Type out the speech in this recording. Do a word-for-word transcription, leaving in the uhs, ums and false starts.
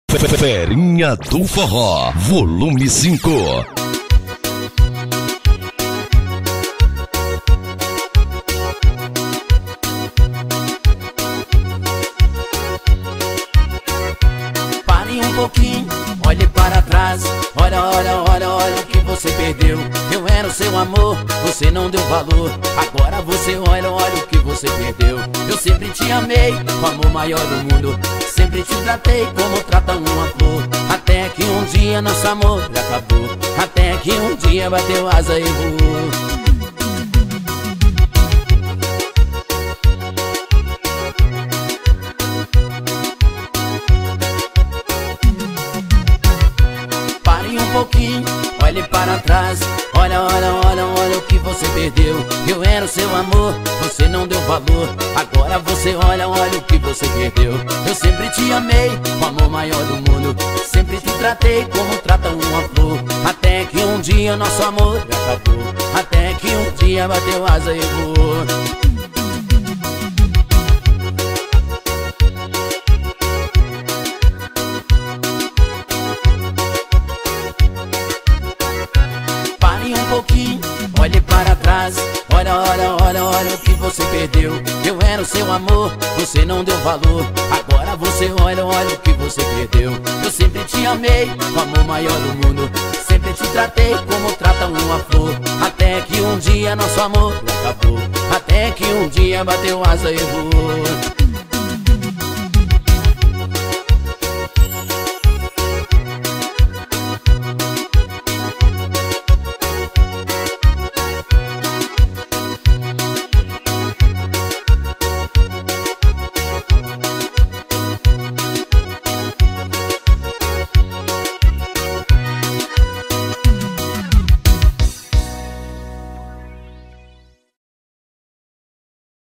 Ferinha do Forró, volume cinco. Pare um pouquinho, olhe para trás. Olha, olha, olha, olha o que você perdeu. Eu era o seu amor, você não deu valor. Agora você olha, olha o que você perdeu. Eu sempre te amei, o amor maior do mundo. Sempre te tratei como trata uma flor. Até que um dia nosso amor acabou. Até que um dia bateu asa e voou. Um pouquinho, olhe para trás. Olha, olha, olha, olha o que você perdeu. Eu era o seu amor, você não deu valor. Agora você olha, olha o que você perdeu. Eu sempre te amei, o amor maior do mundo. Sempre te tratei como trata uma flor. Até que um dia nosso amor acabou. Até que um dia bateu asa e voou. Olhe para trás, olha, olha, olha, olha o que você perdeu. Eu era o seu amor, você não deu valor. Agora você olha, olha o que você perdeu. Eu sempre te amei, o amor maior do mundo. Sempre te tratei como trata uma flor. Até que um dia nosso amor acabou. Até que um dia bateu asa e voou.